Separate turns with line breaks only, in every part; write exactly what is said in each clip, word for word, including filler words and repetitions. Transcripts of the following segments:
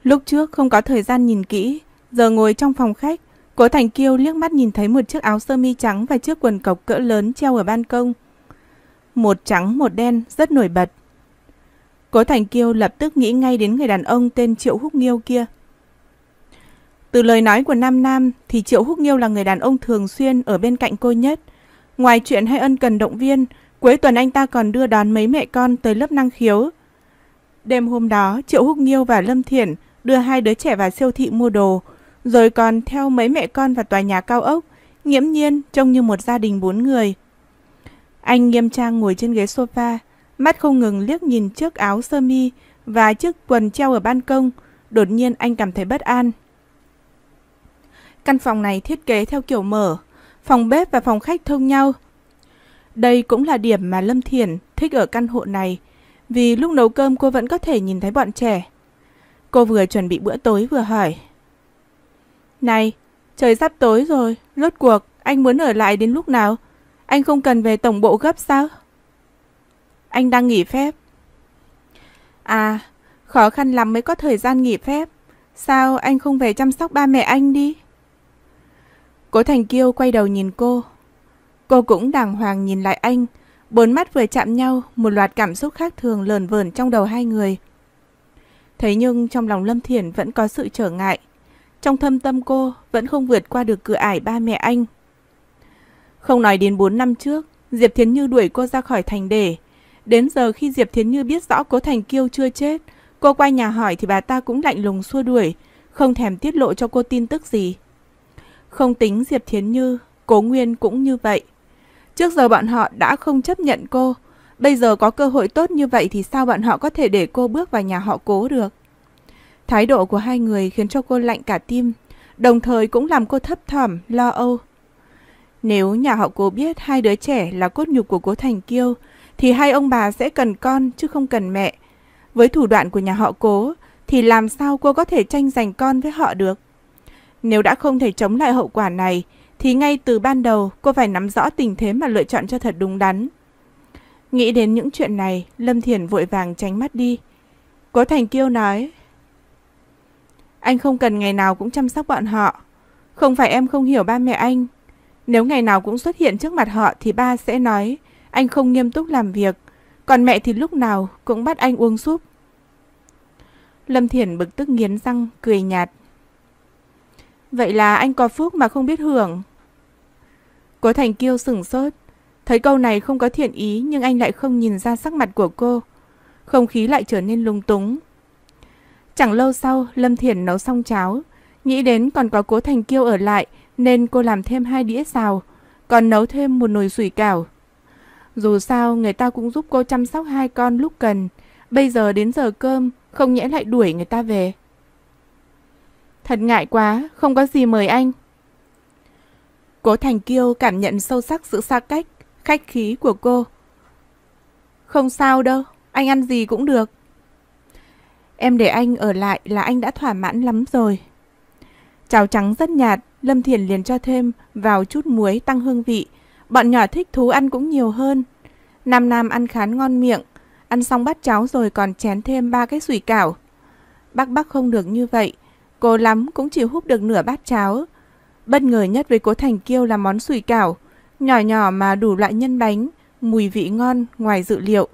Lúc trước không có thời gian nhìn kỹ, giờ ngồi trong phòng khách, Cố Thành Kiêu liếc mắt nhìn thấy một chiếc áo sơ mi trắng và chiếc quần cộc cỡ lớn treo ở ban công. Một trắng một đen rất nổi bật. Cố Thành Kiêu lập tức nghĩ ngay đến người đàn ông tên Triệu Húc Nghiêu kia. Từ lời nói của Nam Nam thì Triệu Húc Nghiêu là người đàn ông thường xuyên ở bên cạnh cô nhất. Ngoài chuyện hay ân cần động viên, cuối tuần anh ta còn đưa đón mấy mẹ con tới lớp năng khiếu. Đêm hôm đó, Triệu Húc Nghiêu và Lâm Thiển đưa hai đứa trẻ vào siêu thị mua đồ, rồi còn theo mấy mẹ con vào tòa nhà cao ốc, nghiễm nhiên trông như một gia đình bốn người. Anh nghiêm trang ngồi trên ghế sofa, mắt không ngừng liếc nhìn chiếc áo sơ mi và chiếc quần treo ở ban công. Đột nhiên anh cảm thấy bất an. Căn phòng này thiết kế theo kiểu mở, phòng bếp và phòng khách thông nhau. Đây cũng là điểm mà Lâm Thiển thích ở căn hộ này, vì lúc nấu cơm cô vẫn có thể nhìn thấy bọn trẻ. Cô vừa chuẩn bị bữa tối vừa hỏi: Này, trời sắp tối rồi, rốt cuộc anh muốn ở lại đến lúc nào? Anh không cần về tổng bộ gấp sao? Anh đang nghỉ phép. À, khó khăn lắm mới có thời gian nghỉ phép. Sao anh không về chăm sóc ba mẹ anh đi? Cố Thành Kiêu quay đầu nhìn cô. Cô cũng đàng hoàng nhìn lại anh. Bốn mắt vừa chạm nhau, một loạt cảm xúc khác thường lờn vờn trong đầu hai người. Thế nhưng trong lòng Lâm Thiển vẫn có sự trở ngại. Trong thâm tâm cô vẫn không vượt qua được cửa ải ba mẹ anh. Không nói đến bốn năm trước, Diệp Thiến Như đuổi cô ra khỏi thành để. Đến giờ khi Diệp Thiến Như biết rõ Cố Thành Kiêu chưa chết, cô quay nhà hỏi thì bà ta cũng lạnh lùng xua đuổi, không thèm tiết lộ cho cô tin tức gì. Không tính Diệp Thiến Như, Cố Nguyên cũng như vậy. Trước giờ bọn họ đã không chấp nhận cô, bây giờ có cơ hội tốt như vậy thì sao bọn họ có thể để cô bước vào nhà họ Cố được. Thái độ của hai người khiến cho cô lạnh cả tim, đồng thời cũng làm cô thấp thỏm, lo âu. Nếu nhà họ Cố biết hai đứa trẻ là cốt nhục của Cố Thành Kiêu, thì hai ông bà sẽ cần con chứ không cần mẹ. Với thủ đoạn của nhà họ Cố, thì làm sao cô có thể tranh giành con với họ được? Nếu đã không thể chống lại hậu quả này, thì ngay từ ban đầu cô phải nắm rõ tình thế mà lựa chọn cho thật đúng đắn. Nghĩ đến những chuyện này, Lâm Thiển vội vàng tránh mắt đi. Cố Thành Kiêu nói: Anh không cần ngày nào cũng chăm sóc bọn họ. Không phải em không hiểu ba mẹ anh. Nếu ngày nào cũng xuất hiện trước mặt họ thì ba sẽ nói anh không nghiêm túc làm việc, còn mẹ thì lúc nào cũng bắt anh uống súp. Lâm Thiển bực tức nghiến răng, cười nhạt: Vậy là anh có phúc mà không biết hưởng. Cố Thành Kiêu sửng sốt. Thấy câu này không có thiện ý, nhưng anh lại không nhìn ra sắc mặt của cô. Không khí lại trở nên lung túng. Chẳng lâu sau, Lâm Thiển nấu xong cháo. Nghĩ đến còn có Cố Thành Kiêu ở lại, nên cô làm thêm hai đĩa xào, còn nấu thêm một nồi sủi cảo. Dù sao, người ta cũng giúp cô chăm sóc hai con lúc cần. Bây giờ đến giờ cơm, không nhẽ lại đuổi người ta về. Thật ngại quá, không có gì mời anh. Cố Thành Kiêu cảm nhận sâu sắc sự xa cách, khách khí của cô. Không sao đâu, anh ăn gì cũng được. Em để anh ở lại là anh đã thỏa mãn lắm rồi. Cháo trắng rất nhạt, Lâm Thiển liền cho thêm vào chút muối tăng hương vị. Bọn nhỏ thích thú ăn cũng nhiều hơn. Nam Nam ăn khá ngon miệng. Ăn xong bát cháo rồi còn chén thêm ba cái sủi cảo. Bác Bác không được như vậy. Cố lắm cũng chỉ húp được nửa bát cháo. Bất ngờ nhất với Cố Thành Kiêu là món sủi cảo. Nhỏ nhỏ mà đủ loại nhân bánh, mùi vị ngon ngoài dự liệu.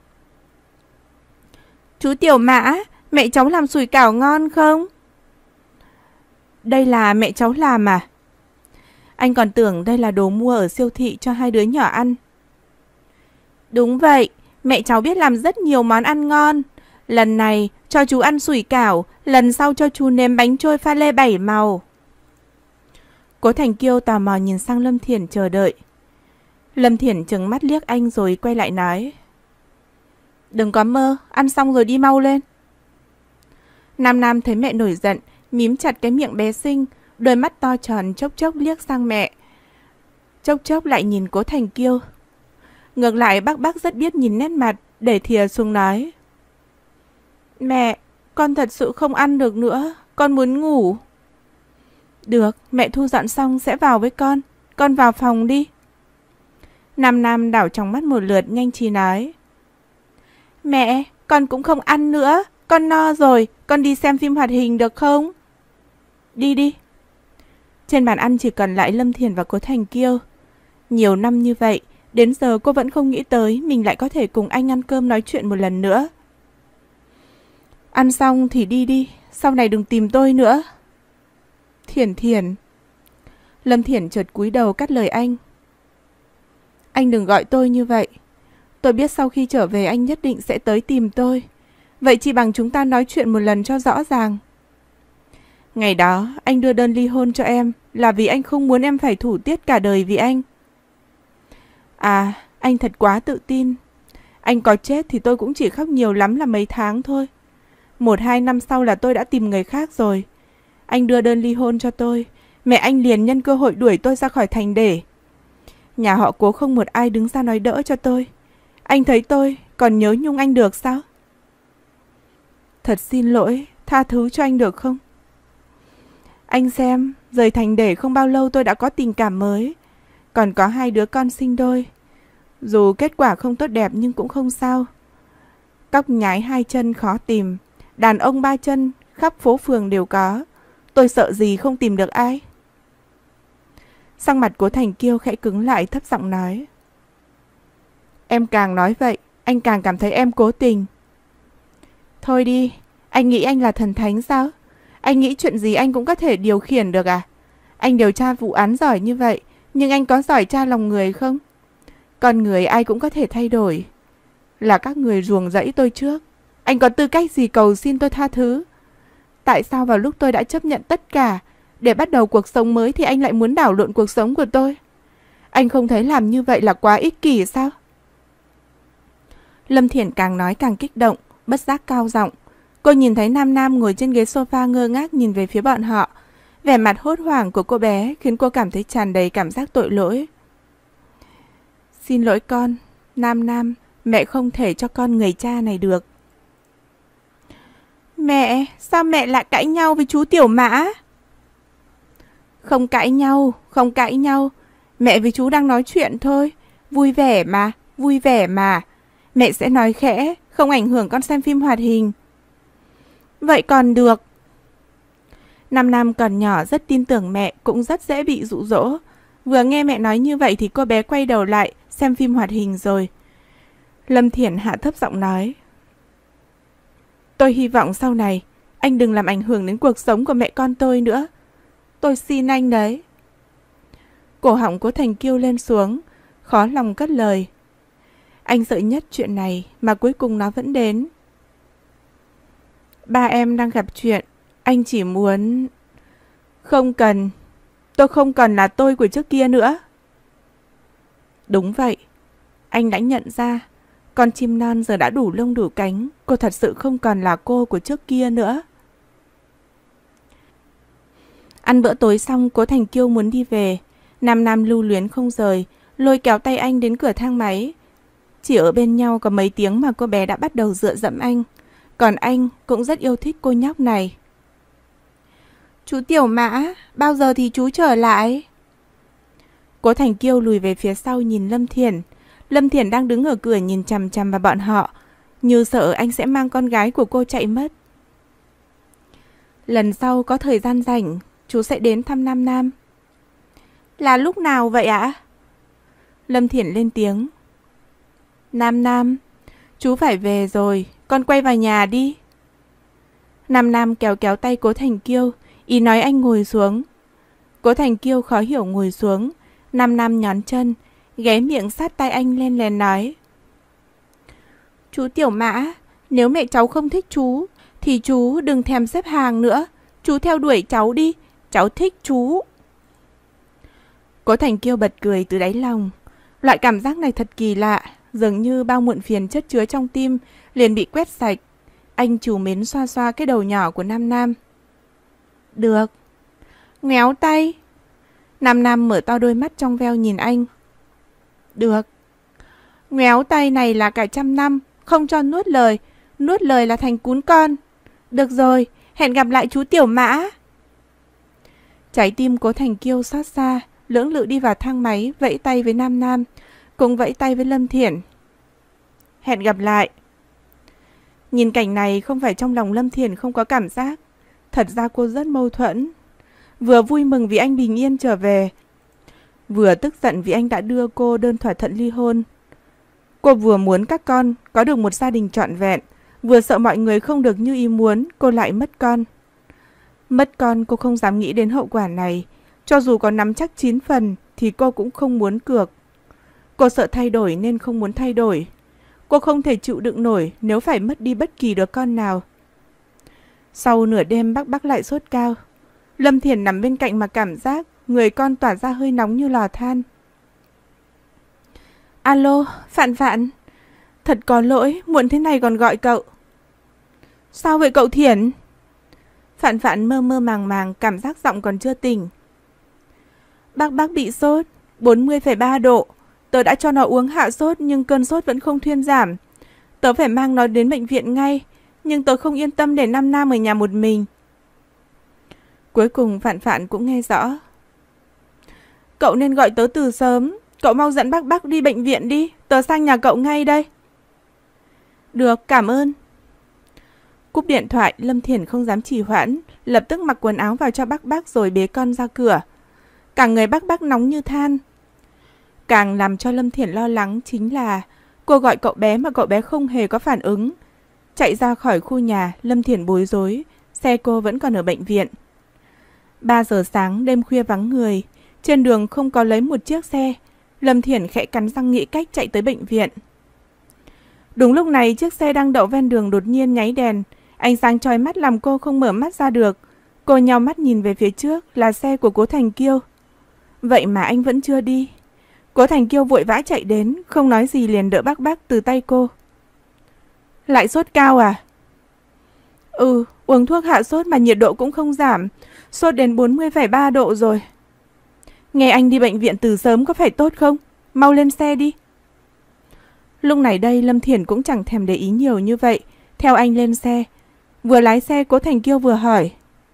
Chú Tiểu Mã, mẹ cháu làm sủi cảo ngon không? Đây là mẹ cháu làm à? Anh còn tưởng đây là đồ mua ở siêu thị cho hai đứa nhỏ ăn. Đúng vậy, mẹ cháu biết làm rất nhiều món ăn ngon. Lần này cho chú ăn sủi cảo, lần sau cho chú nếm bánh trôi pha lê bảy màu. Cố Thành Kiêu tò mò nhìn sang Lâm Thiển chờ đợi. Lâm Thiển trừng mắt liếc anh rồi quay lại nói: Đừng có mơ, ăn xong rồi đi mau lên. Nam Nam thấy mẹ nổi giận, mím chặt cái miệng bé xinh, đôi mắt to tròn chốc chốc liếc sang mẹ, chốc chốc lại nhìn Cố Thành Kiêu. Ngược lại bác Bác rất biết nhìn nét mặt, để thìa xuống nói: Mẹ, con thật sự không ăn được nữa, con muốn ngủ. Được, mẹ thu dọn xong sẽ vào với con, con vào phòng đi. Nam Nam đảo trong mắt một lượt nhanh trí nói: Mẹ, con cũng không ăn nữa, con no rồi, con đi xem phim hoạt hình được không? Đi đi. Trên bàn ăn chỉ còn lại Lâm Thiển và Cố Thành Kiêu. Nhiều năm như vậy, đến giờ cô vẫn không nghĩ tới mình lại có thể cùng anh ăn cơm nói chuyện một lần nữa. Ăn xong thì đi đi, sau này đừng tìm tôi nữa. Thiển Thiển. Lâm Thiển chợt cúi đầu cắt lời anh. Anh đừng gọi tôi như vậy. Tôi biết sau khi trở về anh nhất định sẽ tới tìm tôi. Vậy chỉ bằng chúng ta nói chuyện một lần cho rõ ràng. Ngày đó anh đưa đơn ly hôn cho em là vì anh không muốn em phải thủ tiết cả đời vì anh. À, anh thật quá tự tin. Anh có chết thì tôi cũng chỉ khóc nhiều lắm là mấy tháng thôi. Một hai năm sau là tôi đã tìm người khác rồi. Anh đưa đơn ly hôn cho tôi, mẹ anh liền nhân cơ hội đuổi tôi ra khỏi thành để. Nhà họ Cố không một ai đứng ra nói đỡ cho tôi. Anh thấy tôi còn nhớ nhung anh được sao? Thật xin lỗi, tha thứ cho anh được không? Anh xem, rời thành để không bao lâu tôi đã có tình cảm mới. Còn có hai đứa con sinh đôi. Dù kết quả không tốt đẹp nhưng cũng không sao. Tóc nhái hai chân khó tìm, đàn ông ba chân khắp phố phường đều có. Tôi sợ gì không tìm được ai. Sắc mặt Cố Thành Kiêu khẽ cứng lại, thấp giọng nói. Em càng nói vậy, anh càng cảm thấy em cố tình. Thôi đi, anh nghĩ anh là thần thánh sao? Anh nghĩ chuyện gì anh cũng có thể điều khiển được à? Anh điều tra vụ án giỏi như vậy, nhưng anh có giỏi tra lòng người không? Con người ai cũng có thể thay đổi. Là các người ruồng rẫy tôi trước. Anh có tư cách gì cầu xin tôi tha thứ? Tại sao vào lúc tôi đã chấp nhận tất cả để bắt đầu cuộc sống mới thì anh lại muốn đảo lộn cuộc sống của tôi? Anh không thấy làm như vậy là quá ích kỷ sao? Lâm Thiển càng nói càng kích động, bất giác cao giọng. Cô nhìn thấy Nam Nam ngồi trên ghế sofa ngơ ngác nhìn về phía bọn họ. Vẻ mặt hốt hoảng của cô bé khiến cô cảm thấy tràn đầy cảm giác tội lỗi. Xin lỗi con, Nam Nam, mẹ không thể cho con người cha này được. Mẹ, sao mẹ lại cãi nhau với chú Tiểu Mã? Không cãi nhau, không cãi nhau. Mẹ với chú đang nói chuyện thôi. Vui vẻ mà, vui vẻ mà. Mẹ sẽ nói khẽ, không ảnh hưởng con xem phim hoạt hình. Vậy còn được. Nam Nam còn nhỏ rất tin tưởng mẹ, cũng rất dễ bị dụ dỗ. Vừa nghe mẹ nói như vậy thì cô bé quay đầu lại xem phim hoạt hình rồi. Lâm Thiển hạ thấp giọng nói. Tôi hy vọng sau này anh đừng làm ảnh hưởng đến cuộc sống của mẹ con tôi nữa. Tôi xin anh đấy. Cổ họng Cố Thành Kiêu lên xuống, khó lòng cất lời. Anh sợ nhất chuyện này mà cuối cùng nó vẫn đến. Ba em đang gặp chuyện. Anh chỉ muốn... Không cần. Tôi không còn là tôi của trước kia nữa. Đúng vậy. Anh đã nhận ra con chim non giờ đã đủ lông đủ cánh. Cô thật sự không còn là cô của trước kia nữa. Ăn bữa tối xong, Cố Thành Kiêu muốn đi về. Nam Nam lưu luyến không rời, lôi kéo tay anh đến cửa thang máy. Chỉ ở bên nhau có mấy tiếng mà cô bé đã bắt đầu dựa dẫm anh. Còn anh cũng rất yêu thích cô nhóc này. Chú Tiểu Mã, bao giờ thì chú trở lại? Cố Thành Kiêu lùi về phía sau nhìn Lâm Thiển. Lâm Thiển đang đứng ở cửa nhìn chằm chằm vào bọn họ, như sợ anh sẽ mang con gái của cô chạy mất. Lần sau có thời gian rảnh, chú sẽ đến thăm Nam Nam. Là lúc nào vậy ạ? Lâm Thiển lên tiếng. Nam Nam, chú phải về rồi, con quay vào nhà đi. Nam Nam kéo kéo tay Cố Thành Kiêu, ý nói anh ngồi xuống. Cố Thành Kiêu khó hiểu ngồi xuống. Nam Nam nhón chân, ghé miệng sát tay anh lên lén nói. Chú Tiểu Mã, nếu mẹ cháu không thích chú thì chú đừng thèm xếp hàng nữa. Chú theo đuổi cháu đi, cháu thích chú. Cố Thành Kiêu bật cười từ đáy lòng. Loại cảm giác này thật kỳ lạ, dường như bao muộn phiền chất chứa trong tim liền bị quét sạch. Anh trìu mến xoa xoa cái đầu nhỏ của Nam Nam. Được. Ngoéo tay. Nam Nam mở to đôi mắt trong veo nhìn anh. Được. Ngoéo tay này là cả trăm năm, không cho nuốt lời. Nuốt lời là thành cún con. Được rồi, hẹn gặp lại chú Tiểu Mã. Trái tim Cố Thành Kiêu xót xa, lưỡng lự đi vào thang máy, vẫy tay với Nam Nam, cùng vẫy tay với Lâm Thiển. Hẹn gặp lại. Nhìn cảnh này không phải trong lòng Lâm Thiền không có cảm giác. Thật ra cô rất mâu thuẫn. Vừa vui mừng vì anh bình yên trở về, vừa tức giận vì anh đã đưa cô đơn thỏa thuận ly hôn. Cô vừa muốn các con có được một gia đình trọn vẹn, vừa sợ mọi người không được như ý muốn, cô lại mất con. Mất con cô không dám nghĩ đến hậu quả này. Cho dù có nắm chắc chín phần thì cô cũng không muốn cược. Cô sợ thay đổi nên không muốn thay đổi. Cô không thể chịu đựng nổi nếu phải mất đi bất kỳ đứa con nào. Sau nửa đêm Bắc Bắc lại sốt cao. Lâm Thiền nằm bên cạnh mà cảm giác người con tỏa ra hơi nóng như lò than. Alo, Phạn Phạn. Thật có lỗi, muộn thế này còn gọi cậu. Sao vậy cậu Thiển? Phạn Phạn mơ mơ màng màng, cảm giác giọng còn chưa tỉnh. Bác Bác bị sốt, bốn mươi phẩy ba độ. Tớ đã cho nó uống hạ sốt nhưng cơn sốt vẫn không thuyên giảm. Tớ phải mang nó đến bệnh viện ngay, nhưng tớ không yên tâm để Nam Nam ở nhà một mình. Cuối cùng Phạn Phạn cũng nghe rõ. Cậu nên gọi tớ từ sớm. Cậu mau dẫn bác Bác đi bệnh viện đi. Tớ sang nhà cậu ngay đây. Được, cảm ơn. Cúp điện thoại, Lâm Thiển không dám trì hoãn, lập tức mặc quần áo vào cho bác Bác rồi bế con ra cửa. Cả người bác Bác nóng như than. Càng làm cho Lâm Thiển lo lắng chính là cô gọi cậu bé mà cậu bé không hề có phản ứng. Chạy ra khỏi khu nhà, Lâm Thiển bối rối, xe cô vẫn còn ở bệnh viện. ba giờ sáng, đêm khuya vắng người, trên đường không có lấy một chiếc xe. Lâm Thiển khẽ cắn răng nghĩ cách chạy tới bệnh viện. Đúng lúc này, chiếc xe đang đậu ven đường đột nhiên nháy đèn. Ánh sáng chói mắt làm cô không mở mắt ra được. Cô nhào mắt nhìn về phía trước là xe của Cố Thành Kiêu. Vậy mà anh vẫn chưa đi. Cố Thành Kiêu vội vã chạy đến, không nói gì liền đỡ bác Bác từ tay cô. Lại sốt cao à? Ừ, uống thuốc hạ sốt mà nhiệt độ cũng không giảm. Sốt đến bốn mươi phẩy ba độ rồi. Nghe anh đi bệnh viện từ sớm có phải tốt không? Mau lên xe đi. Lúc này đây Lâm Thiển cũng chẳng thèm để ý nhiều như vậy. Theo anh lên xe. Vừa lái xe Cố Thành Kiêu vừa hỏi.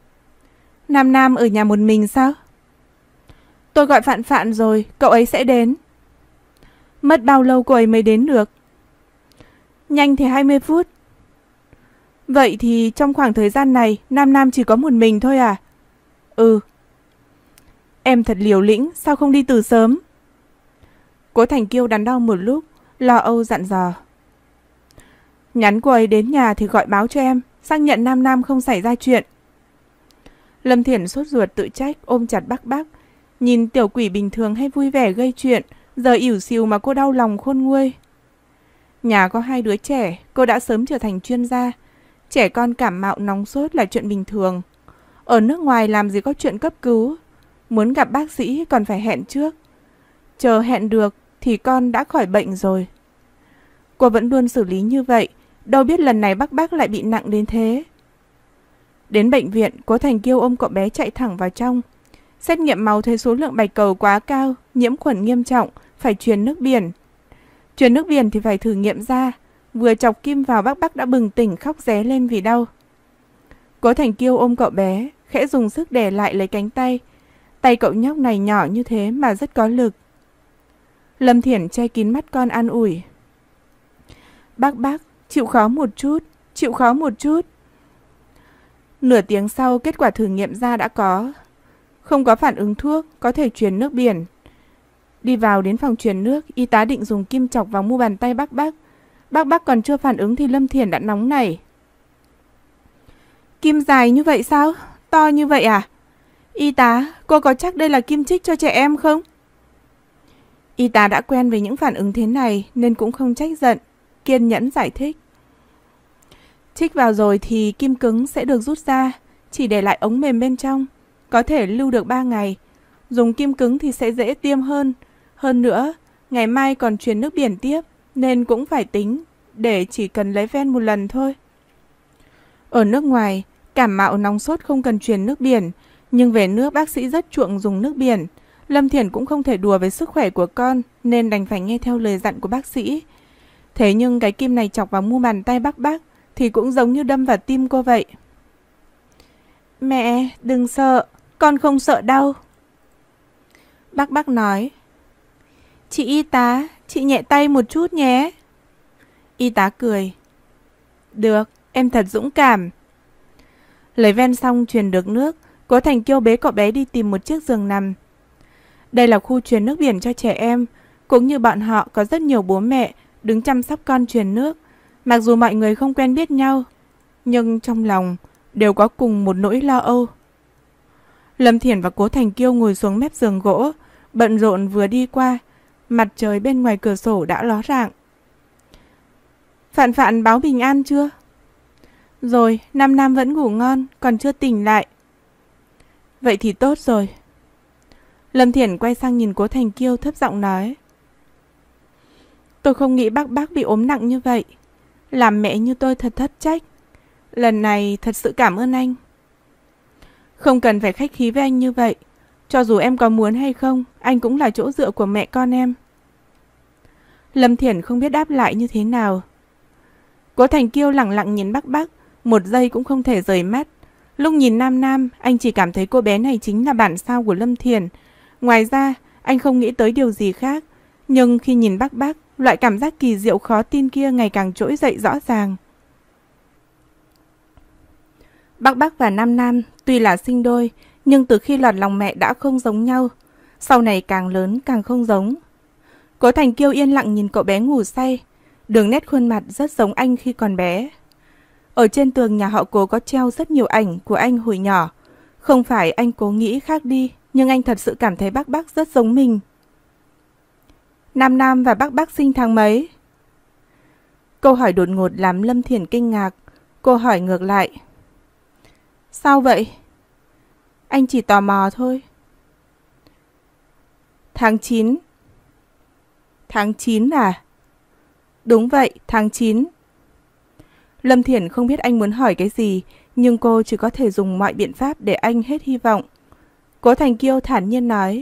Nam Nam ở nhà một mình sao? Tôi gọi Phạn Phạn rồi, cậu ấy sẽ đến. Mất bao lâu cô ấy mới đến được? Nhanh thì hai mươi phút. Vậy thì trong khoảng thời gian này Nam Nam chỉ có một mình thôi à? Ừ. Em thật liều lĩnh, sao không đi từ sớm? Cố Thành Kiêu đắn đo một lúc, lo âu dặn dò. Nhắn cô ấy đến nhà thì gọi báo cho em, xác nhận Nam Nam không xảy ra chuyện. Lâm Thiển sốt ruột tự trách, ôm chặt bác Bác. Nhìn tiểu quỷ bình thường hay vui vẻ gây chuyện, giờ ỉu xìu mà cô đau lòng khôn nguôi. Nhà có hai đứa trẻ, cô đã sớm trở thành chuyên gia. Trẻ con cảm mạo nóng sốt là chuyện bình thường. Ở nước ngoài làm gì có chuyện cấp cứu. Muốn gặp bác sĩ còn phải hẹn trước. Chờ hẹn được thì con đã khỏi bệnh rồi. Cô vẫn luôn xử lý như vậy, đâu biết lần này bác Bác lại bị nặng đến thế. Đến bệnh viện, Cố Thành Kiêu ôm cậu bé chạy thẳng vào trong. Xét nghiệm máu thấy số lượng bạch cầu quá cao, nhiễm khuẩn nghiêm trọng, phải truyền nước biển. Truyền nước biển thì phải thử nghiệm da. Vừa chọc kim vào bác Bác đã bừng tỉnh khóc ré lên vì đau. Cố Thành Kiêu ôm cậu bé, khẽ dùng sức đè lại lấy cánh tay. Tay cậu nhóc này nhỏ như thế mà rất có lực. Lâm Thiển che kín mắt con an ủi. Bác Bác, chịu khó một chút, chịu khó một chút. Nửa tiếng sau kết quả thử nghiệm da đã có. Không có phản ứng thuốc, có thể truyền nước biển. Đi vào đến phòng truyền nước, y tá định dùng kim chọc vào mu bàn tay bác Bác. Bác Bác còn chưa phản ứng thì Lâm Thiển đã nóng nảy. Kim dài như vậy sao? To như vậy à? Y tá, cô có chắc đây là kim chích cho trẻ em không? Y tá đã quen với những phản ứng thế này nên cũng không trách giận, kiên nhẫn giải thích. Chích vào rồi thì kim cứng sẽ được rút ra, chỉ để lại ống mềm bên trong, có thể lưu được ba ngày. Dùng kim cứng thì sẽ dễ tiêm hơn. Hơn nữa, ngày mai còn truyền nước biển tiếp, nên cũng phải tính, để chỉ cần lấy ven một lần thôi. Ở nước ngoài, cảm mạo nóng sốt không cần truyền nước biển, nhưng về nước bác sĩ rất chuộng dùng nước biển. Lâm Thiển cũng không thể đùa với sức khỏe của con, nên đành phải nghe theo lời dặn của bác sĩ. Thế nhưng cái kim này chọc vào mu bàn tay bác Bác thì cũng giống như đâm vào tim cô vậy. Mẹ, đừng sợ, con không sợ đau. Bác Bác nói. Chị y tá, chị nhẹ tay một chút nhé. Y tá cười. Được, em thật dũng cảm. Lấy ven xong truyền được nước, Cố Thành Kiêu bế cậu bé đi tìm một chiếc giường nằm. Đây là khu truyền nước biển cho trẻ em, cũng như bọn họ có rất nhiều bố mẹ đứng chăm sóc con truyền nước. Mặc dù mọi người không quen biết nhau, nhưng trong lòng đều có cùng một nỗi lo âu. Lâm Thiển và Cố Thành Kiêu ngồi xuống mép giường gỗ, bận rộn vừa đi qua, mặt trời bên ngoài cửa sổ đã ló rạng. Phạn Phạn báo bình an chưa? Rồi, Nam Nam vẫn ngủ ngon, còn chưa tỉnh lại. Vậy thì tốt rồi. Lâm Thiển quay sang nhìn Cố Thành Kiêu thấp giọng nói. Tôi không nghĩ bác bác bị ốm nặng như vậy. Làm mẹ như tôi thật thất trách. Lần này thật sự cảm ơn anh. Không cần phải khách khí với anh như vậy. Cho dù em có muốn hay không, anh cũng là chỗ dựa của mẹ con em. Lâm Thiển không biết đáp lại như thế nào. Cố Thành Kiêu lặng lặng nhìn bác bác, một giây cũng không thể rời mắt. Lúc nhìn Nam Nam, anh chỉ cảm thấy cô bé này chính là bản sao của Lâm Thiển. Ngoài ra, anh không nghĩ tới điều gì khác. Nhưng khi nhìn bác bác, loại cảm giác kỳ diệu khó tin kia ngày càng trỗi dậy rõ ràng. Bác bác và Nam Nam tuy là sinh đôi, nhưng từ khi lọt lòng mẹ đã không giống nhau. Sau này càng lớn càng không giống. Cố Thành Kiêu yên lặng nhìn cậu bé ngủ say. Đường nét khuôn mặt rất giống anh khi còn bé. Ở trên tường nhà họ Cố có treo rất nhiều ảnh của anh hồi nhỏ. Không phải anh cố nghĩ khác đi, nhưng anh thật sự cảm thấy bác bác rất giống mình. Nam Nam và bác bác sinh tháng mấy? Câu hỏi đột ngột làm Lâm Thiển kinh ngạc. Cô hỏi ngược lại. Sao vậy? Anh chỉ tò mò thôi. Tháng chín. Tháng chín à? Đúng vậy, tháng chín. Lâm Thiển không biết anh muốn hỏi cái gì, nhưng cô chỉ có thể dùng mọi biện pháp để anh hết hy vọng. Cố Thành Kiêu thản nhiên nói.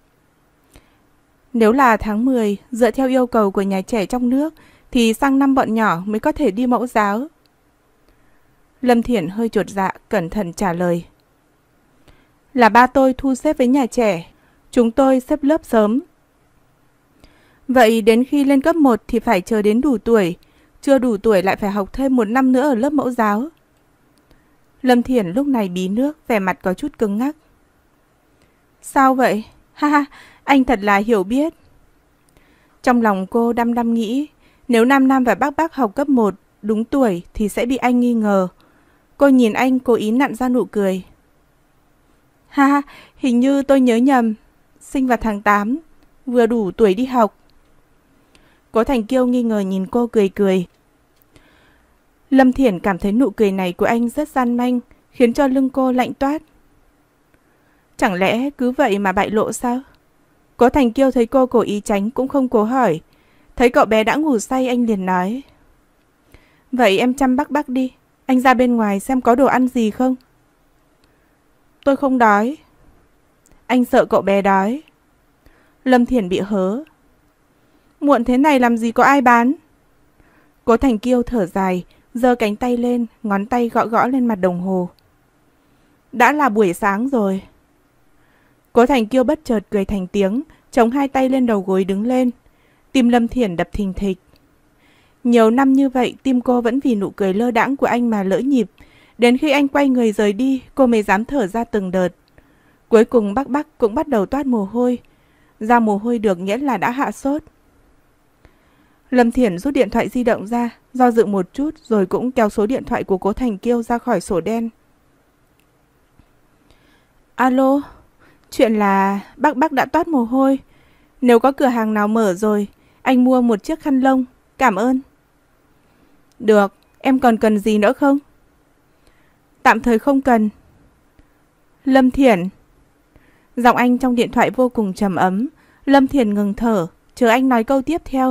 Nếu là tháng mười, dựa theo yêu cầu của nhà trẻ trong nước, thì sang năm bọn nhỏ mới có thể đi mẫu giáo. Lâm Thiển hơi chột dạ, cẩn thận trả lời. Là ba tôi thu xếp với nhà trẻ, chúng tôi xếp lớp sớm. Vậy đến khi lên cấp một thì phải chờ đến đủ tuổi, chưa đủ tuổi lại phải học thêm một năm nữa ở lớp mẫu giáo. Lâm Thiển lúc này bí nước, vẻ mặt có chút cứng ngắc. Sao vậy? Ha ha, anh thật là hiểu biết. Trong lòng cô đăm đăm nghĩ, nếu Nam Nam và bác bác học cấp một đúng tuổi thì sẽ bị anh nghi ngờ. Cô nhìn anh cố ý nặn ra nụ cười. Ha ha, hình như tôi nhớ nhầm, sinh vào tháng tám, vừa đủ tuổi đi học. Cố Thành Kiêu nghi ngờ nhìn cô cười cười. Lâm Thiển cảm thấy nụ cười này của anh rất gian manh, khiến cho lưng cô lạnh toát. Chẳng lẽ cứ vậy mà bại lộ sao? Cố Thành Kiêu thấy cô cố ý tránh cũng không cố hỏi. Thấy cậu bé đã ngủ say anh liền nói. Vậy em chăm bác bác đi, anh ra bên ngoài xem có đồ ăn gì không? Tôi không đói. Anh sợ cậu bé đói. Lâm Thiển bị hớ. Muộn thế này làm gì có ai bán? Cố Thành Kiêu thở dài, giơ cánh tay lên, ngón tay gõ gõ lên mặt đồng hồ. Đã là buổi sáng rồi. Cố Thành Kiêu bất chợt cười thành tiếng, chống hai tay lên đầu gối đứng lên. Tim Lâm Thiển đập thình thịch. Nhiều năm như vậy, tim cô vẫn vì nụ cười lơ đãng của anh mà lỡ nhịp. Đến khi anh quay người rời đi, cô mới dám thở ra từng đợt. Cuối cùng bác bác cũng bắt đầu toát mồ hôi. Ra mồ hôi được nghĩa là đã hạ sốt. Lâm Thiển rút điện thoại di động ra, do dự một chút rồi cũng kéo số điện thoại của Cố Thành Kiêu ra khỏi sổ đen. Alo, chuyện là bác bác đã toát mồ hôi. Nếu có cửa hàng nào mở rồi, anh mua một chiếc khăn lông, cảm ơn. Được, em còn cần gì nữa không? Tạm thời không cần. Lâm Thiển. Giọng anh trong điện thoại vô cùng trầm ấm. Lâm Thiển ngừng thở, chờ anh nói câu tiếp theo.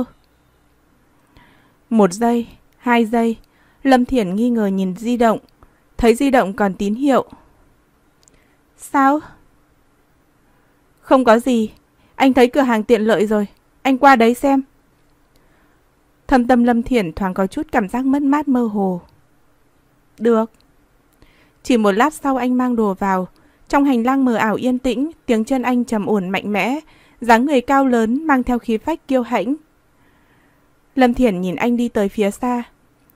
Một giây, hai giây, Lâm Thiển nghi ngờ nhìn di động. Thấy di động còn tín hiệu. Sao? Không có gì, anh thấy cửa hàng tiện lợi rồi, anh qua đấy xem. Thâm tâm Lâm Thiển thoáng có chút cảm giác mất mát mơ hồ. Được. Chỉ một lát sau anh mang đồ vào. Trong hành lang mờ ảo yên tĩnh, tiếng chân anh trầm ổn mạnh mẽ, dáng người cao lớn mang theo khí phách kiêu hãnh. Lâm Thiển nhìn anh đi tới phía xa.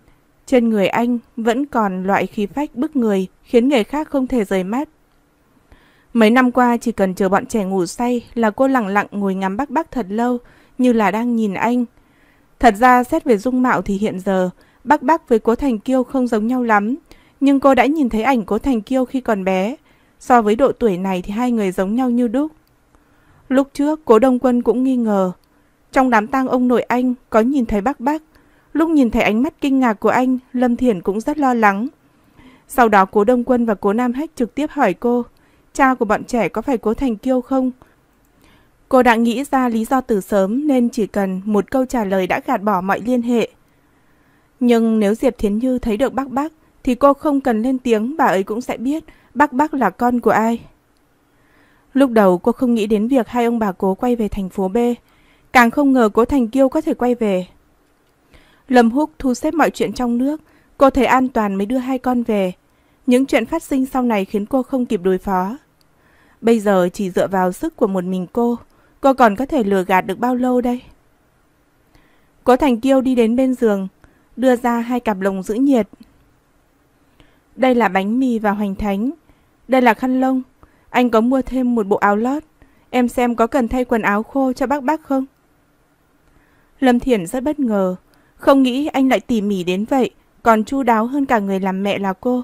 Trên người anh vẫn còn loại khí phách bức người khiến người khác không thể rời mắt. Mấy năm qua chỉ cần chờ bọn trẻ ngủ say là cô lặng lặng ngồi ngắm Bắc Bắc thật lâu, như là đang nhìn anh. Thật ra xét về dung mạo thì hiện giờ Bắc Bắc với Cố Thành Kiêu không giống nhau lắm, nhưng cô đã nhìn thấy ảnh Cố Thành Kiêu khi còn bé. So với độ tuổi này thì hai người giống nhau như đúc. Lúc trước Cố Đông Quân cũng nghi ngờ. Trong đám tang ông nội anh có nhìn thấy Bắc Bắc. Lúc nhìn thấy ánh mắt kinh ngạc của anh, Lâm Thiển cũng rất lo lắng. Sau đó Cố Đông Quân và Cố Nam Hách trực tiếp hỏi cô, cha của bọn trẻ có phải Cố Thành Kiêu không? Cô đã nghĩ ra lý do từ sớm nên chỉ cần một câu trả lời đã gạt bỏ mọi liên hệ. Nhưng nếu Diệp Thiến Như thấy được Bắc Bắc thì cô không cần lên tiếng, bà ấy cũng sẽ biết Bắc Bắc là con của ai. Lúc đầu cô không nghĩ đến việc hai ông bà Cố quay về thành phố B, càng không ngờ Cố Thành Kiêu có thể quay về. Lâm Húc thu xếp mọi chuyện trong nước, cô thấy an toàn mới đưa hai con về. Những chuyện phát sinh sau này khiến cô không kịp đối phó. Bây giờ chỉ dựa vào sức của một mình cô, cô còn có thể lừa gạt được bao lâu đây? Cố Thành Kiêu đi đến bên giường, đưa ra hai cặp lồng giữ nhiệt. Đây là bánh mì và hoành thánh. Đây là khăn lông. Anh có mua thêm một bộ áo lót. Em xem có cần thay quần áo khô cho Bắc Bắc không? Lâm Thiển rất bất ngờ. Không nghĩ anh lại tỉ mỉ đến vậy, còn chu đáo hơn cả người làm mẹ là cô.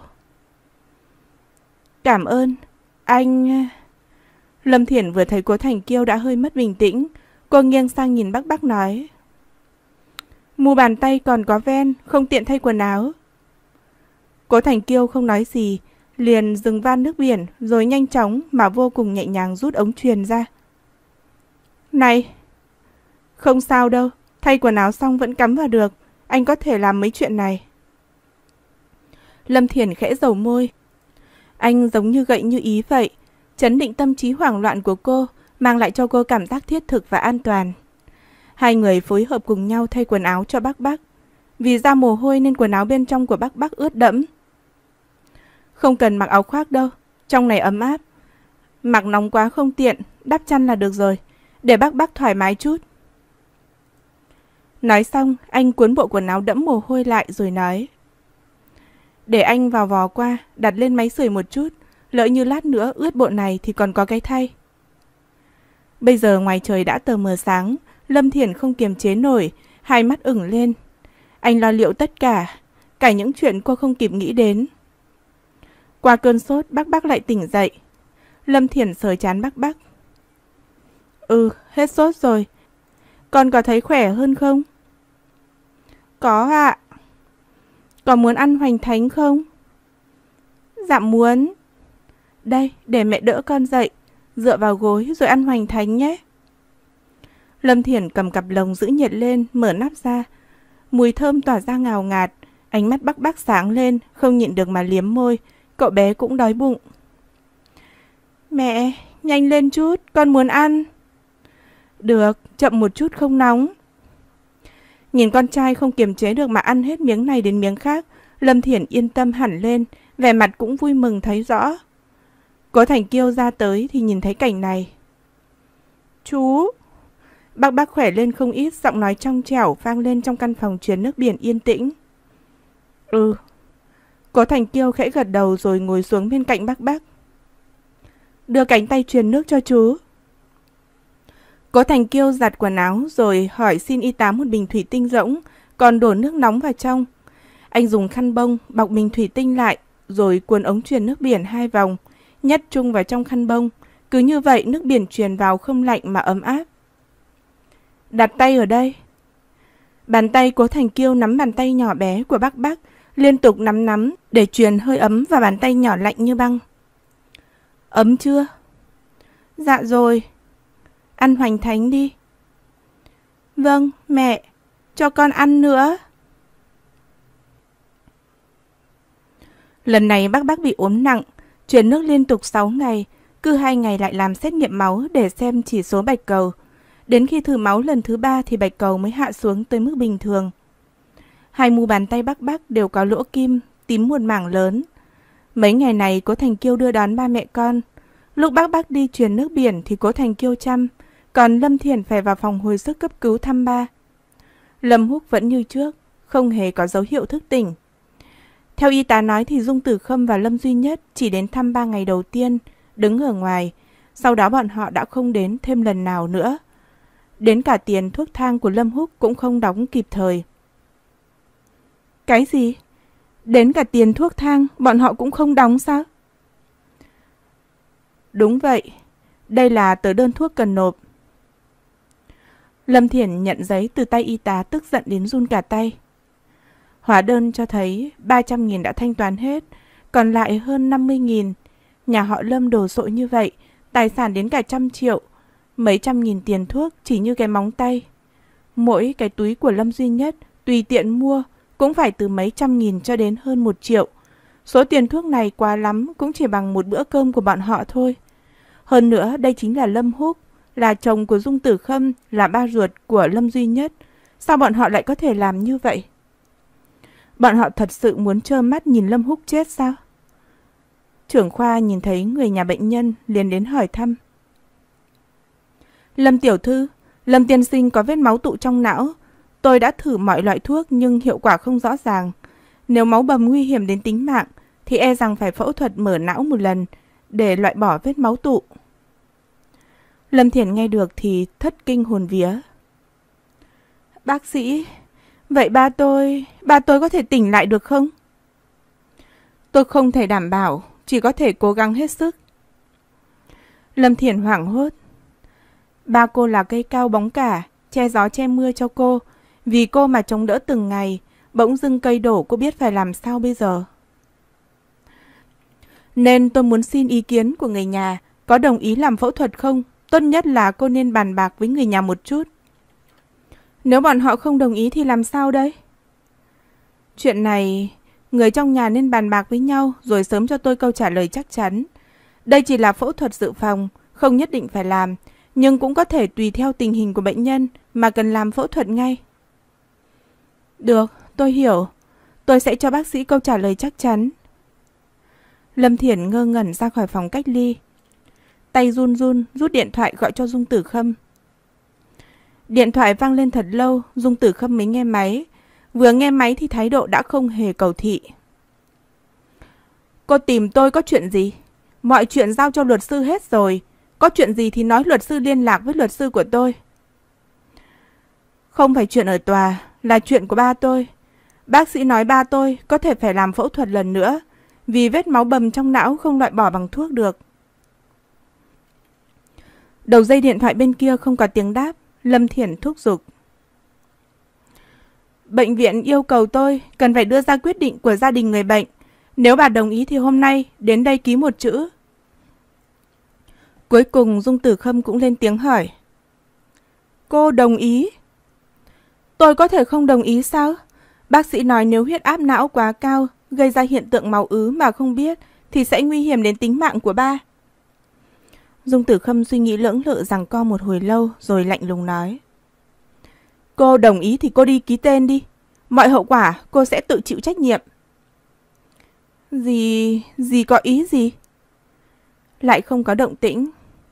Cảm ơn. Anh... Lâm Thiển vừa thấy Cố Thành Kiêu đã hơi mất bình tĩnh. Cô nghiêng sang nhìn Bắc Bắc nói. Mu bàn tay còn có ven, không tiện thay quần áo. Cố Thành Kiêu không nói gì, liền dừng van nước biển rồi nhanh chóng mà vô cùng nhẹ nhàng rút ống truyền ra. Này, không sao đâu, thay quần áo xong vẫn cắm vào được, anh có thể làm mấy chuyện này. Lâm Thiển khẽ dầu môi. Anh giống như gậy như ý vậy, trấn định tâm trí hoảng loạn của cô, mang lại cho cô cảm giác thiết thực và an toàn. Hai người phối hợp cùng nhau thay quần áo cho Bắc Bắc. Vì ra mồ hôi nên quần áo bên trong của Bắc Bắc ướt đẫm. Không cần mặc áo khoác đâu, trong này ấm áp. Mặc nóng quá không tiện, đắp chăn là được rồi, để Bắc Bắc thoải mái chút. Nói xong, anh cuốn bộ quần áo đẫm mồ hôi lại rồi nói. Để anh vào vò qua, đặt lên máy sưởi một chút, lỡ như lát nữa ướt bộ này thì còn có cái thay. Bây giờ ngoài trời đã tờ mờ sáng, Lâm Thiển không kiềm chế nổi, hai mắt ửng lên. Anh lo liệu tất cả, cả những chuyện cô không kịp nghĩ đến. Qua cơn sốt, Bắc Bắc lại tỉnh dậy. Lâm Thiển sờ trán Bắc Bắc. Ừ, hết sốt rồi. Con có thấy khỏe hơn không? Có ạ. Có muốn ăn hoành thánh không? Dạ muốn. Đây, để mẹ đỡ con dậy, dựa vào gối rồi ăn hoành thánh nhé. Lâm Thiển cầm cặp lồng giữ nhiệt lên, mở nắp ra. Mùi thơm tỏa ra ngào ngạt, ánh mắt Bắc Bắc sáng lên, không nhịn được mà liếm môi. Cậu bé cũng đói bụng. Mẹ, nhanh lên chút, con muốn ăn. Được, chậm một chút không nóng. Nhìn con trai không kiềm chế được mà ăn hết miếng này đến miếng khác, Lâm Thiển yên tâm hẳn lên, vẻ mặt cũng vui mừng thấy rõ. Cố Thành Kiêu ra tới thì nhìn thấy cảnh này. Chú... Bắc Bắc khỏe lên không ít, giọng nói trong trẻo vang lên trong căn phòng chứa nước biển yên tĩnh. Ừ. Cố Thành Kiêu khẽ gật đầu rồi ngồi xuống bên cạnh Bắc Bắc. Đưa cánh tay truyền nước cho chú. Cố Thành Kiêu giặt quần áo rồi hỏi xin y tá một bình thủy tinh rỗng, còn đổ nước nóng vào trong. Anh dùng khăn bông bọc bình thủy tinh lại, rồi cuốn ống truyền nước biển hai vòng, nhét chung vào trong khăn bông. Cứ như vậy nước biển truyền vào không lạnh mà ấm áp. Đặt tay ở đây. Bàn tay Cố Thành Kiêu nắm bàn tay nhỏ bé của Bắc Bắc, liên tục nắm nắm để truyền hơi ấm vào bàn tay nhỏ lạnh như băng. Ấm chưa? Dạ rồi. Ăn hoành thánh đi. Vâng, mẹ. Cho con ăn nữa. Lần này Bắc Bắc bị ốm nặng, truyền nước liên tục sáu ngày, cứ hai ngày lại làm xét nghiệm máu để xem chỉ số bạch cầu. Đến khi thử máu lần thứ ba thì bạch cầu mới hạ xuống tới mức bình thường. Hai mu bàn tay Bắc Bắc đều có lỗ kim, tím một mảng lớn. Mấy ngày này Cố Thành Kiêu đưa đón ba mẹ con. Lúc Bắc Bắc đi truyền nước biển thì Cố Thành Kiêu chăm, còn Lâm Thiển phải vào phòng hồi sức cấp cứu thăm ba. Lâm Húc vẫn như trước, không hề có dấu hiệu thức tỉnh. Theo y tá nói thì Dung Tử Khâm và Lâm Duy Nhất chỉ đến thăm ba ngày đầu tiên, đứng ở ngoài. Sau đó bọn họ đã không đến thêm lần nào nữa. Đến cả tiền thuốc thang của Lâm Húc cũng không đóng kịp thời. Cái gì? Đến cả tiền thuốc thang bọn họ cũng không đóng sao? Đúng vậy. Đây là tờ đơn thuốc cần nộp. Lâm Thiển nhận giấy từ tay y tá tức giận đến run cả tay. Hóa đơn cho thấy ba trăm nghìn đã thanh toán hết, còn lại hơn năm mươi nghìn. Nhà họ Lâm đồ sộ như vậy, tài sản đến cả trăm triệu. Mấy trăm nghìn tiền thuốc chỉ như cái móng tay. Mỗi cái túi của Lâm Duy Nhất tùy tiện mua cũng phải từ mấy trăm nghìn cho đến hơn một triệu. Số tiền thuốc này quá lắm cũng chỉ bằng một bữa cơm của bọn họ thôi. Hơn nữa đây chính là Lâm Húc, là chồng của Dung Tử Khâm, là ba ruột của Lâm Duy Nhất. Sao bọn họ lại có thể làm như vậy? Bọn họ thật sự muốn trơ mắt nhìn Lâm Húc chết sao? Trưởng khoa nhìn thấy người nhà bệnh nhân liền đến hỏi thăm. Lâm tiểu thư, Lâm tiên sinh có vết máu tụ trong não. Tôi đã thử mọi loại thuốc nhưng hiệu quả không rõ ràng. Nếu máu bầm nguy hiểm đến tính mạng thì e rằng phải phẫu thuật mở não một lần để loại bỏ vết máu tụ. Lâm Thiển nghe được thì thất kinh hồn vía. Bác sĩ, vậy ba tôi, ba tôi có thể tỉnh lại được không? Tôi không thể đảm bảo, chỉ có thể cố gắng hết sức. Lâm Thiển hoảng hốt. Ba cô là cây cao bóng cả, che gió che mưa cho cô. Vì cô mà chống đỡ từng ngày, bỗng dưng cây đổ cô biết phải làm sao bây giờ. Nên tôi muốn xin ý kiến của người nhà, có đồng ý làm phẫu thuật không? Tốt nhất là cô nên bàn bạc với người nhà một chút. Nếu bọn họ không đồng ý thì làm sao đây? Chuyện này, người trong nhà nên bàn bạc với nhau rồi sớm cho tôi câu trả lời chắc chắn. Đây chỉ là phẫu thuật dự phòng, không nhất định phải làm, nhưng cũng có thể tùy theo tình hình của bệnh nhân mà cần làm phẫu thuật ngay. Được, tôi hiểu. Tôi sẽ cho bác sĩ câu trả lời chắc chắn. Lâm Thiển ngơ ngẩn ra khỏi phòng cách ly. Tay run run rút điện thoại gọi cho Dung Tử Khâm. Điện thoại vang lên thật lâu, Dung Tử Khâm mới nghe máy. Vừa nghe máy thì thái độ đã không hề cầu thị. Cô tìm tôi có chuyện gì? Mọi chuyện giao cho luật sư hết rồi. Có chuyện gì thì nói luật sư liên lạc với luật sư của tôi. Không phải chuyện ở tòa, là chuyện của ba tôi. Bác sĩ nói ba tôi có thể phải làm phẫu thuật lần nữa, vì vết máu bầm trong não không loại bỏ bằng thuốc được. Đầu dây điện thoại bên kia không có tiếng đáp, Lâm Thiển thúc giục. Bệnh viện yêu cầu tôi cần phải đưa ra quyết định của gia đình người bệnh. Nếu bà đồng ý thì hôm nay đến đây ký một chữ. Cuối cùng Dung Tử Khâm cũng lên tiếng hỏi. Cô đồng ý? Tôi có thể không đồng ý sao? Bác sĩ nói nếu huyết áp não quá cao, gây ra hiện tượng máu ứ mà không biết, thì sẽ nguy hiểm đến tính mạng của ba. Dung Tử Khâm suy nghĩ lưỡng lự giằng co một hồi lâu rồi lạnh lùng nói. Cô đồng ý thì cô đi ký tên đi. Mọi hậu quả cô sẽ tự chịu trách nhiệm. Dì... dì có ý gì? Lại không có động tĩnh.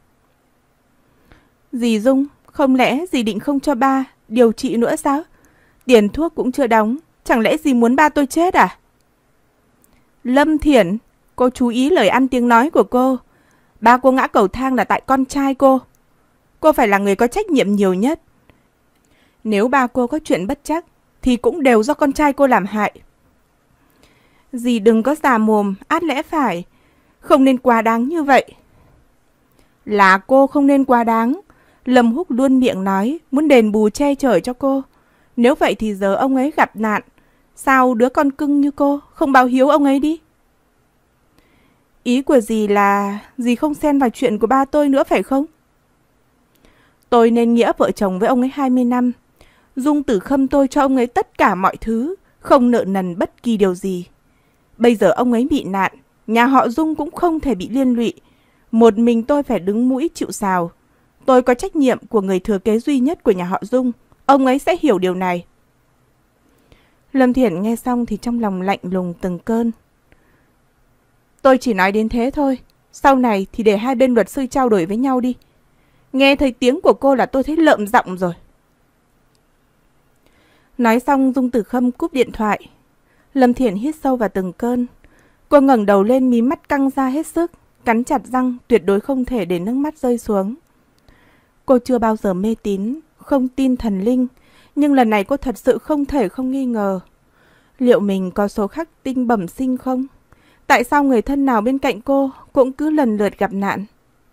Dì Dung, không lẽ dì định không cho ba điều trị nữa sao? Tiền thuốc cũng chưa đóng, chẳng lẽ dì muốn ba tôi chết à? Lâm Thiển, cô chú ý lời ăn tiếng nói của cô. Ba cô ngã cầu thang là tại con trai cô. Cô phải là người có trách nhiệm nhiều nhất. Nếu ba cô có chuyện bất trắc thì cũng đều do con trai cô làm hại. Dì đừng có già mồm, át lẽ phải. Không nên quá đáng như vậy. Là cô không nên quá đáng. Lâm Húc luôn miệng nói muốn đền bù che chở cho cô. Nếu vậy thì giờ ông ấy gặp nạn, sao đứa con cưng như cô không báo hiếu ông ấy đi? Ý của dì là dì không xen vào chuyện của ba tôi nữa phải không? Tôi nên nghĩa vợ chồng với ông ấy hai mươi năm. Dung Tử Khâm tôi cho ông ấy tất cả mọi thứ, không nợ nần bất kỳ điều gì. Bây giờ ông ấy bị nạn, nhà họ Dung cũng không thể bị liên lụy. Một mình tôi phải đứng mũi chịu sào. Tôi có trách nhiệm của người thừa kế duy nhất của nhà họ Dung. Ông ấy sẽ hiểu điều này. Lâm Thiển nghe xong thì trong lòng lạnh lùng từng cơn. Tôi chỉ nói đến thế thôi. Sau này thì để hai bên luật sư trao đổi với nhau đi. Nghe thấy tiếng của cô là tôi thấy lợm giọng rồi. Nói xong Dung Tử Khâm cúp điện thoại. Lâm Thiển hít sâu vào từng cơn. Cô ngẩng đầu lên, mí mắt căng ra hết sức, cắn chặt răng, tuyệt đối không thể để nước mắt rơi xuống. Cô chưa bao giờ mê tín, không tin thần linh, nhưng lần này cô thật sự không thể không nghi ngờ. Liệu mình có số khắc tinh bẩm sinh không? Tại sao người thân nào bên cạnh cô cũng cứ lần lượt gặp nạn?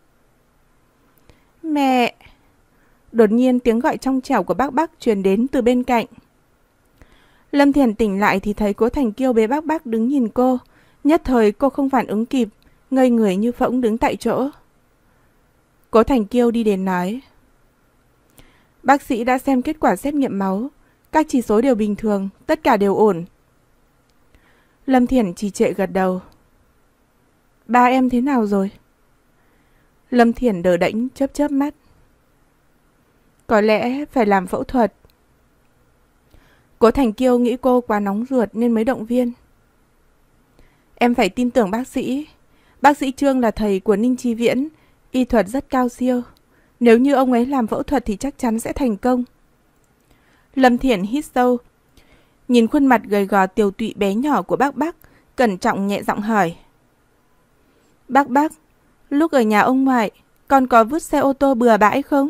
Mẹ! Đột nhiên tiếng gọi trong trẻo của bác Bắc truyền đến từ bên cạnh. Lâm Thiển tỉnh lại thì thấy Cố Thành Kiêu bế bác Bắc đứng nhìn cô. Nhất thời cô không phản ứng kịp, ngây người như phỗng đứng tại chỗ. Cố Thành Kiêu đi đến nói: Bác sĩ đã xem kết quả xét nghiệm máu, các chỉ số đều bình thường, tất cả đều ổn. Lâm Thiển trì trệ gật đầu. Ba em thế nào rồi? Lâm Thiển đờ đẫn chớp chớp mắt. Có lẽ phải làm phẫu thuật. Cố Thành Kiêu nghĩ cô quá nóng ruột nên mới động viên. Em phải tin tưởng bác sĩ. Bác sĩ Trương là thầy của Ninh Chi Viễn, y thuật rất cao siêu. Nếu như ông ấy làm phẫu thuật thì chắc chắn sẽ thành công. Lâm Thiển hít sâu, nhìn khuôn mặt gầy gò tiều tụy bé nhỏ của bác Bắc, cẩn trọng nhẹ giọng hỏi. Bác Bắc, lúc ở nhà ông ngoại, con có vứt xe ô tô bừa bãi không?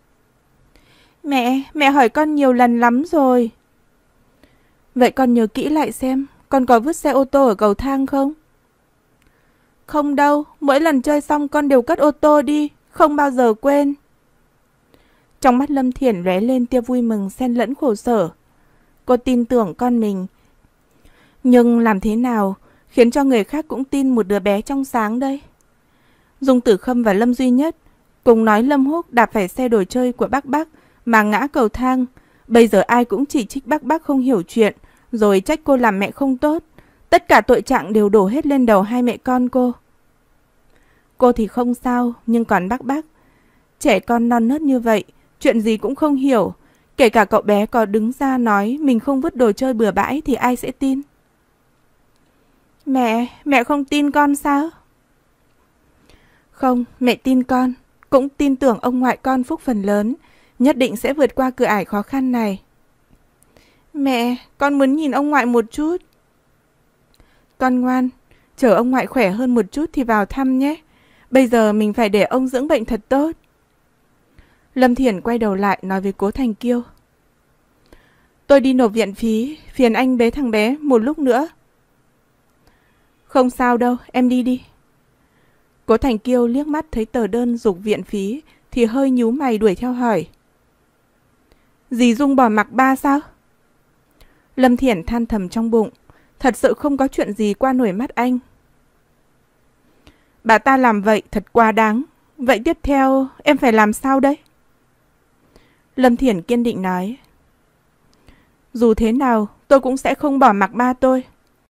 Mẹ, mẹ hỏi con nhiều lần lắm rồi. Vậy con nhớ kỹ lại xem, con có vứt xe ô tô ở cầu thang không? Không đâu, mỗi lần chơi xong con đều cất ô tô đi, không bao giờ quên. Trong mắt Lâm Thiển lóe lên tia vui mừng xen lẫn khổ sở. Cô tin tưởng con mình. Nhưng làm thế nào khiến cho người khác cũng tin một đứa bé trong sáng đây? Dung Tử Khâm và Lâm Duy Nhất cùng nói Lâm Húc đạp phải xe đồ chơi của bác Bắc mà ngã cầu thang. Bây giờ ai cũng chỉ trích bác Bắc không hiểu chuyện, rồi trách cô làm mẹ không tốt. Tất cả tội trạng đều đổ hết lên đầu hai mẹ con cô. Cô thì không sao, nhưng còn bác Bắc, trẻ con non nớt như vậy, chuyện gì cũng không hiểu. Kể cả cậu bé có đứng ra nói mình không vứt đồ chơi bừa bãi thì ai sẽ tin? Mẹ, mẹ không tin con sao? Không, mẹ tin con, cũng tin tưởng ông ngoại con phúc phần lớn, nhất định sẽ vượt qua cửa ải khó khăn này. Mẹ, con muốn nhìn ông ngoại một chút. Con ngoan, chờ ông ngoại khỏe hơn một chút thì vào thăm nhé. Bây giờ mình phải để ông dưỡng bệnh thật tốt. Lâm Thiển quay đầu lại nói với Cố Thành Kiêu. Tôi đi nộp viện phí, phiền anh bế thằng bé một lúc nữa. Không sao đâu, em đi đi. Cố Thành Kiêu liếc mắt thấy tờ đơn dục viện phí thì hơi nhíu mày đuổi theo hỏi. Dì Dung bỏ mặc ba sao? Lâm Thiển than thầm trong bụng, thật sự không có chuyện gì qua nổi mắt anh. Bà ta làm vậy thật quá đáng. Vậy tiếp theo em phải làm sao đây? Lâm Thiển kiên định nói. Dù thế nào tôi cũng sẽ không bỏ mặc ba tôi.